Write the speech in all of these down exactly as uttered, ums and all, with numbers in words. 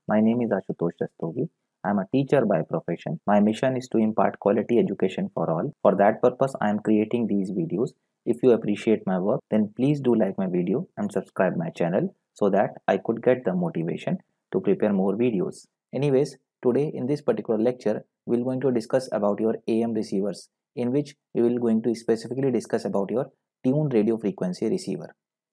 My name is Ashutosh Rastogi. I am a teacher by profession. My mission is to impart quality education for all. For that purpose, I am creating these videos. If you appreciate my work, then please do like my video and subscribe my channel so that I could get the motivation to prepare more videos. Anyways, today in this particular lecture, we are going to discuss about your A M receivers, in which we will going to specifically discuss about your tuned radio frequency receiver.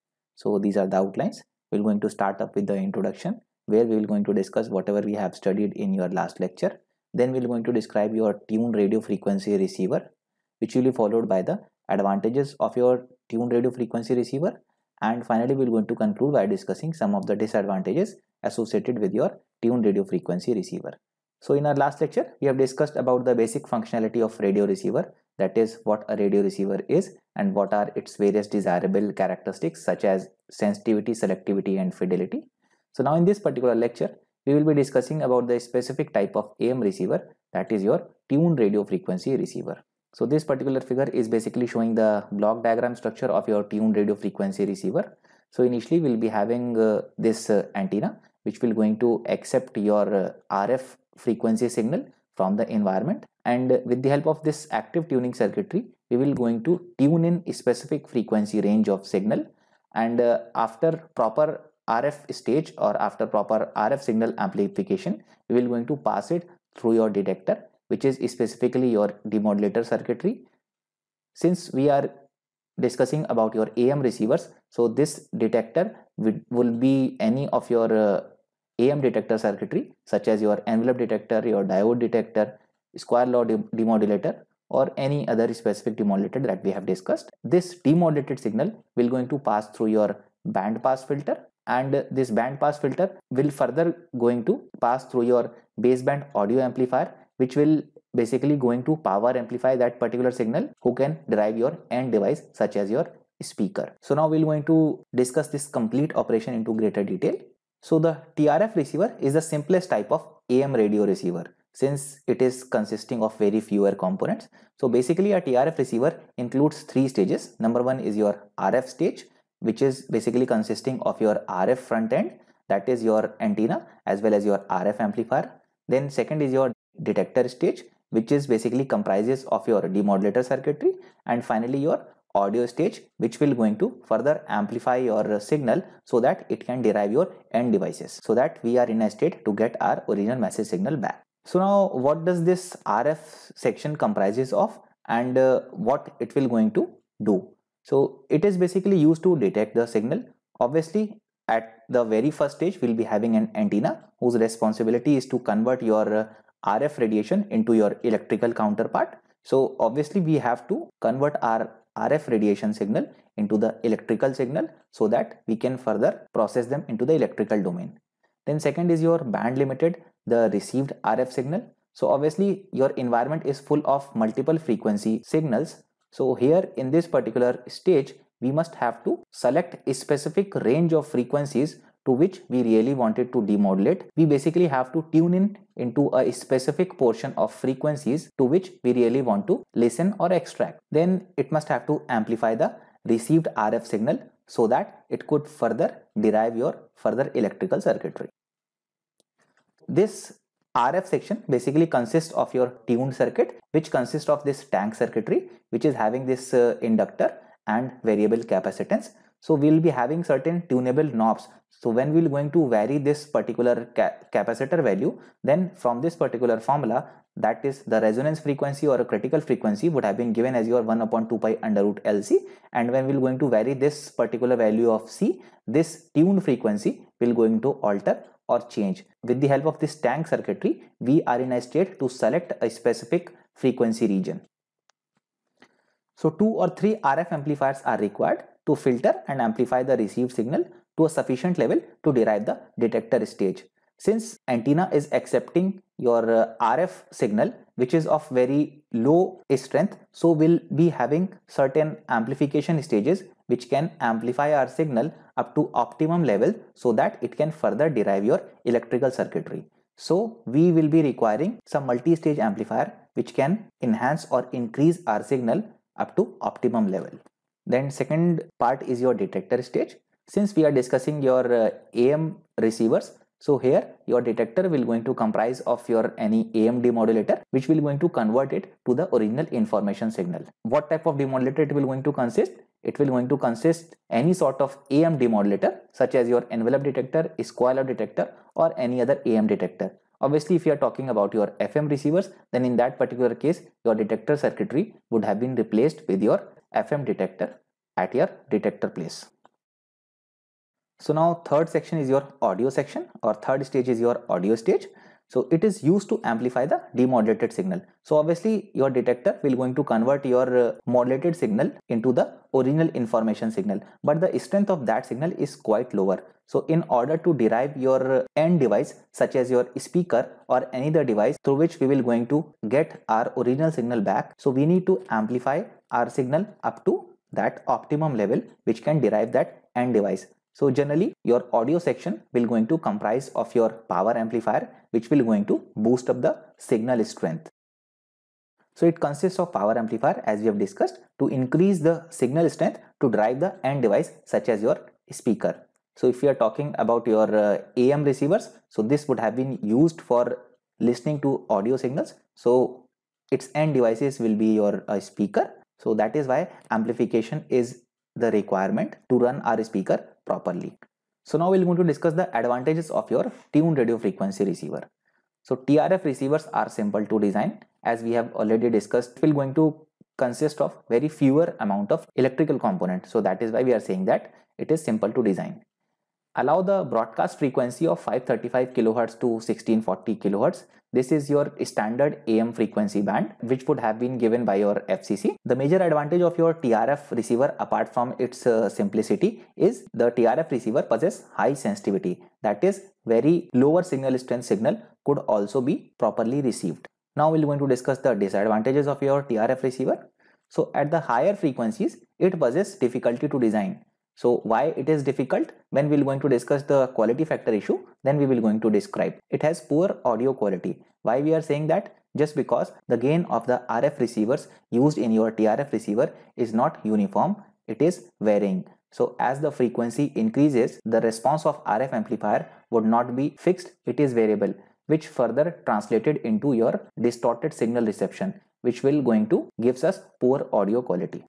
So these are the outlines. We're going to start up with the introduction, where we will going to discuss whatever we have studied in your last lecture. Then we're going to describe your tuned radio frequency receiver, which will be followed by the advantages of your tuned radio frequency receiver. And finally, we're going to conclude by discussing some of the disadvantages associated with your tuned radio frequency receiver. So in our last lecture, we have discussed about the basic functionality of radio receiver, that is what a radio receiver is and what are its various desirable characteristics such as sensitivity, selectivity and fidelity. So now in this particular lecture, we will be discussing about the specific type of A M receiver, that is your tuned radio frequency receiver. So this particular figure is basically showing the block diagram structure of your tuned radio frequency receiver. So initially we'll be having uh, this uh, antenna which will going to accept your uh, R F frequency signal from the environment, and with the help of this active tuning circuitry we will going to tune in a specific frequency range of signal, and uh, after proper R F stage or after proper R F signal amplification we will going to pass it through your detector, which is specifically your demodulator circuitry. Since we are discussing about your A M receivers, so this detector will be any of your uh, A M detector circuitry such as your envelope detector, your diode detector, square law de demodulator or any other specific demodulator that we have discussed. This demodulated signal will going to pass through your band pass filter, and this band pass filter will further going to pass through your baseband audio amplifier, which will basically going to power amplify that particular signal who can derive your end device such as your speaker. So now we're going to discuss this complete operation into greater detail. So the T R F receiver is the simplest type of A M radio receiver since it is consisting of very fewer components. So basically a T R F receiver includes three stages. Number one is your R F stage, which is basically consisting of your R F front end, that is your antenna as well as your R F amplifier. Then second is your detector stage, which is basically comprises of your demodulator circuitry, and finally your audio stage, which will going to further amplify your signal so that it can derive your end devices, so that we are in a state to get our original message signal back. So now what does this R F section comprises of, and uh, what it will going to do? So it is basically used to detect the signal. Obviously at the very first stage we'll be having an antenna whose responsibility is to convert your uh, R F radiation into your electrical counterpart. So obviously we have to convert our R F radiation signal into the electrical signal so that we can further process them into the electrical domain. Then second is your band limited, the received R F signal. So obviously your environment is full of multiple frequency signals. So here in this particular stage we must have to select a specific range of frequencies to which we really wanted to demodulate. We basically have to tune in into a specific portion of frequencies to which we really want to listen or extract. Then it must have to amplify the received R F signal so that it could further derive your further electrical circuitry. This R F section basically consists of your tuned circuit, which consists of this tank circuitry, which is having this uh, inductor and variable capacitance. So we'll be having certain tunable knobs. So when we're going to vary this particular ca capacitor value, then from this particular formula, that is the resonance frequency or a critical frequency would have been given as your one upon two pi under root L C, and when we're going to vary this particular value of C, this tuned frequency will going to alter or change. With the help of this tank circuitry, we are in a state to select a specific frequency region. So two or three R F amplifiers are required to filter and amplify the received signal to a sufficient level to derive the detector stage. Since antenna is accepting your uh, R F signal which is of very low strength, so we'll be having certain amplification stages which can amplify our signal up to optimum level so that it can further derive your electrical circuitry. So we will be requiring some multi-stage amplifier which can enhance or increase our signal up to optimum level. Then second part is your detector stage. Since we are discussing your uh, A M receivers, So here your detector will going to comprise of your any A M demodulator, which will going to convert it to the original information signal. What type of demodulator it will going to consist? It will going to consist any sort of A M demodulator, such as your envelope detector, square wave detector, or any other A M detector. Obviously, if you are talking about your F M receivers, then in that particular case, your detector circuitry would have been replaced with your F M detector at your detector place. So now third section is your audio section, or third stage is your audio stage. So it is used to amplify the demodulated signal. So obviously your detector will going to convert your uh, modulated signal into the original information signal, but the strength of that signal is quite lower. So in order to derive your end device, such as your speaker or any other device through which we will going to get our original signal back, so we need to amplify our signal up to that optimum level which can derive that end device. So generally your audio section will going to comprise of your power amplifier, which will going to boost up the signal strength. So it consists of power amplifier, as we have discussed, to increase the signal strength to drive the end device such as your speaker. So if we are talking about your uh, A M receivers, so this would have been used for listening to audio signals. So its end devices will be your uh, speaker. So that is why amplification is the requirement to run our speaker properly. So now we're going to discuss the advantages of your tuned radio frequency receiver. So T R F receivers are simple to design, as we have already discussed. It will going to consist of very fewer amount of electrical components. So that is why we are saying that it is simple to design. Allow the broadcast frequency of five thirty-five kilohertz to sixteen forty kilohertz. This is your standard A M frequency band, which would have been given by your F C C. The major advantage of your T R F receiver, apart from its uh, simplicity, is the T R F receiver possesses high sensitivity. That is, very lower signal strength signal could also be properly received. Now we're going to discuss the disadvantages of your T R F receiver. So at the higher frequencies, it possesses difficulty to design. So why it is difficult? When we are going to discuss the quality factor issue, then we will going to describe. It has poor audio quality. Why we are saying that? Just because the gain of the R F receivers used in your T R F receiver is not uniform, it is varying. So as the frequency increases, the response of R F amplifier would not be fixed, it is variable, which further translated into your distorted signal reception, which will going to gives us poor audio quality.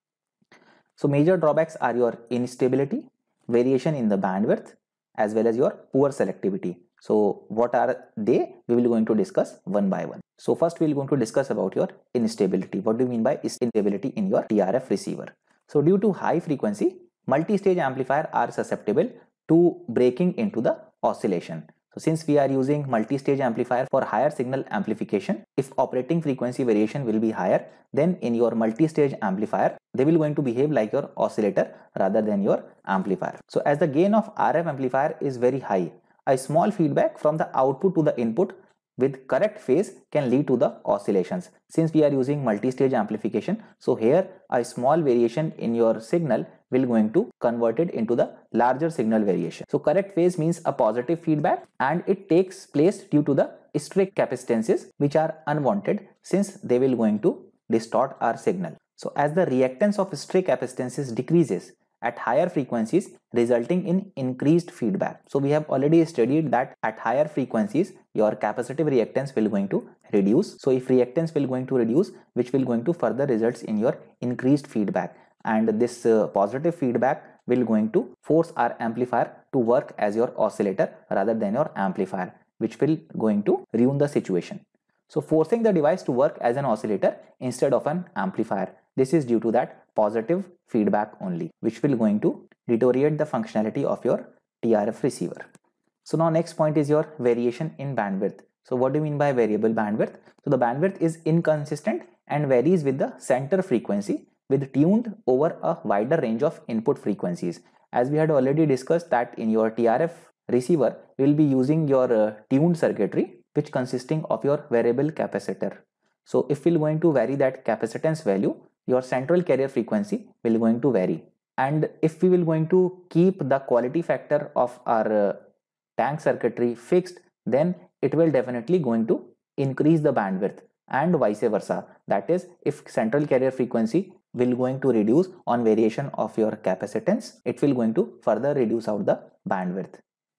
So major drawbacks are your instability, variation in the bandwidth, as well as your poor selectivity. So what are they? We will going to discuss one by one. So first we will going to discuss about your instability. What do you mean by instability in your T R F receiver? So due to high frequency, multi-stage amplifier are susceptible to breaking into the oscillation. So since we are using multi-stage amplifier for higher signal amplification, if operating frequency variation will be higher, then in your multi-stage amplifier, they will going to behave like your oscillator rather than your amplifier. So as the gain of R F amplifier is very high, a small feedback from the output to the input with correct phase can lead to the oscillations. Since we are using multi-stage amplification, so here a small variation in your signal will going to convert it into the larger signal variation. So correct phase means a positive feedback, and it takes place due to the strict capacitances which are unwanted, since they will going to distort our signal. So as the reactance of strict capacitances decreases at higher frequencies, resulting in increased feedback. So we have already studied that at higher frequencies your capacitive reactance will going to reduce. So if reactance will going to reduce, which will going to further results in your increased feedback, and this uh, positive feedback will going to force our amplifier to work as your oscillator rather than your amplifier, which will going to ruin the situation. So forcing the device to work as an oscillator instead of an amplifier. This is due to that positive feedback only, which will going to deteriorate the functionality of your T R F receiver. So now next point is your variation in bandwidth. So what do you mean by variable bandwidth? So the bandwidth is inconsistent and varies with the center frequency, with tuned over a wider range of input frequencies. As we had already discussed that in your T R F receiver, we will be using your uh, tuned circuitry, which consisting of your variable capacitor. So if we're going to vary that capacitance value, your central carrier frequency will going to vary. And if we will going to keep the quality factor of our uh, tank circuitry fixed, then it will definitely going to increase the bandwidth, and vice versa. That is, if central carrier frequency will going to reduce on variation of your capacitance, it will going to further reduce out the bandwidth.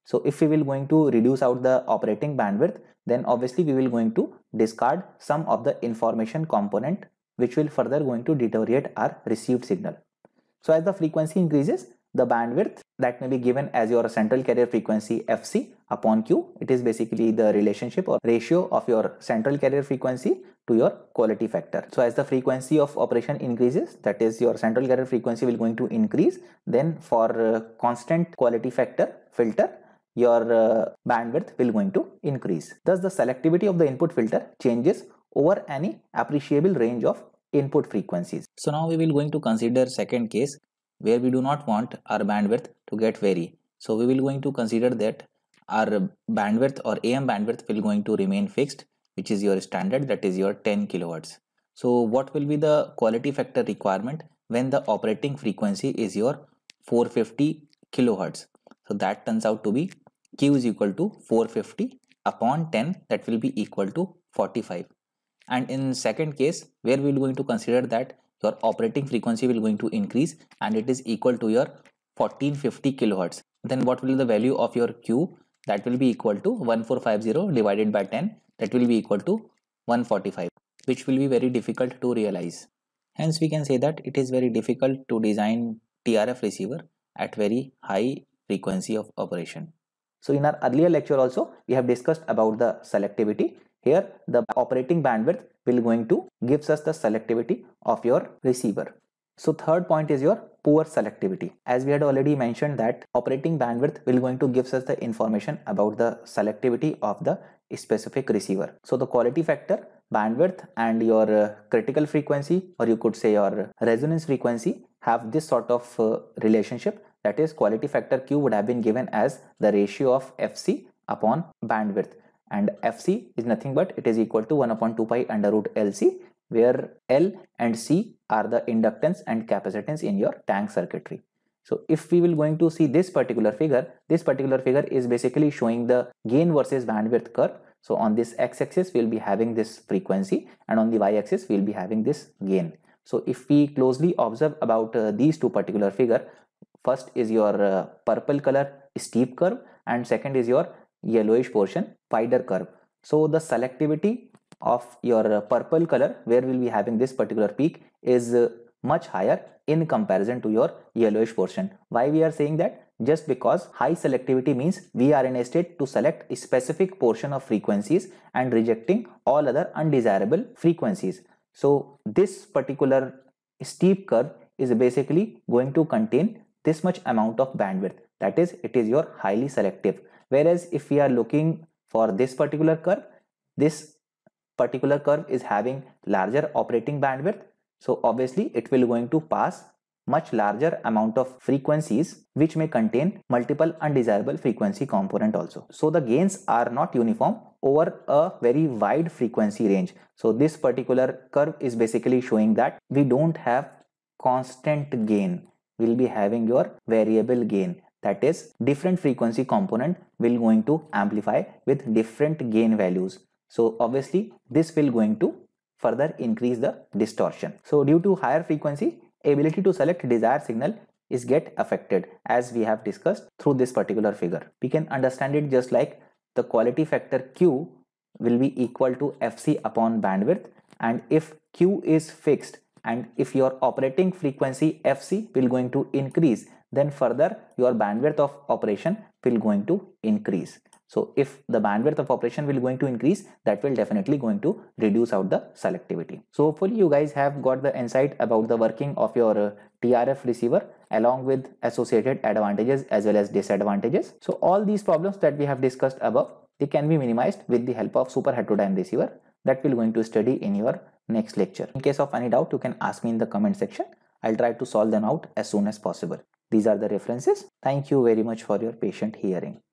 So if we will going to reduce out the operating bandwidth, then obviously we will going to discard some of the information component which will further going to deteriorate our received signal. So as the frequency increases, the bandwidth that may be given as your central carrier frequency F C upon Q, it is basically the relationship or ratio of your central carrier frequency to your quality factor. So as the frequency of operation increases, that is your central carrier frequency will going to increase, then for uh, constant quality factor filter, your uh, bandwidth will going to increase. Thus the selectivity of the input filter changes over any appreciable range of input frequencies. So now we will going to consider second case where we do not want our bandwidth to get vary. So we will going to consider that our bandwidth or A M bandwidth will going to remain fixed, which is your standard, that is your ten kilohertz. So what will be the quality factor requirement when the operating frequency is your four hundred fifty kilohertz? So that turns out to be Q is equal to four hundred fifty upon ten, that will be equal to forty-five. And in second case where we will going to consider that your operating frequency will going to increase and it is equal to your fourteen fifty kilohertz, then what will be the value of your Q? That will be equal to one four five zero divided by ten, that will be equal to one forty-five, which will be very difficult to realize. Hence we can say that it is very difficult to design T R F receiver at very high frequency of operation. So in our earlier lecture also we have discussed about the selectivity. Here the operating bandwidth will going to gives us the selectivity of your receiver. So third point is your poor selectivity. As we had already mentioned that operating bandwidth will going to gives us the information about the selectivity of the specific receiver. So the quality factor, bandwidth and your uh, critical frequency, or you could say your resonance frequency, have this sort of uh, relationship, that is quality factor Q would have been given as the ratio of F C upon bandwidth, and F C is nothing but it is equal to one upon two pi under root L C, where L and C are the inductance and capacitance in your tank circuitry. So if we will going to see this particular figure, this particular figure is basically showing the gain versus bandwidth curve. So on this x-axis we will be having this frequency and on the y-axis we will be having this gain. So if we closely observe about uh, these two particular figure, first is your uh, purple color steep curve and second is your yellowish portion wider curve. So the selectivity of your uh, purple color, where we will be having this particular peak, is uh, much higher in comparison to your yellowish portion. Why we are saying that? Just because high selectivity means we are in a state to select a specific portion of frequencies and rejecting all other undesirable frequencies. So this particular steep curve is basically going to contain this much amount of bandwidth, that is it is your highly selective. Whereas if we are looking for this particular curve, this particular curve is having larger operating bandwidth, so obviously it will going to pass much larger amount of frequencies which may contain multiple undesirable frequency component also. So the gains are not uniform over a very wide frequency range. So this particular curve is basically showing that we don't have constant gain, we'll be having your variable gain, that is different frequency component will going to amplify with different gain values. So obviously this will going to further increase the distortion. So due to higher frequency, ability to select desired signal is get affected, as we have discussed through this particular figure. We can understand it just like the quality factor Q will be equal to F C upon bandwidth, and if Q is fixed and if your operating frequency F C will going to increase, then further your bandwidth of operation will going to increase. So if the bandwidth of operation will going to increase, that will definitely going to reduce out the selectivity. So hopefully you guys have got the insight about the working of your uh, T R F receiver along with associated advantages as well as disadvantages. So all these problems that we have discussed above, they can be minimized with the help of super heterodyne receiver that we're going to study in your next lecture. In case of any doubt, you can ask me in the comment section. I'll try to solve them out as soon as possible. These are the references. Thank you very much for your patient hearing.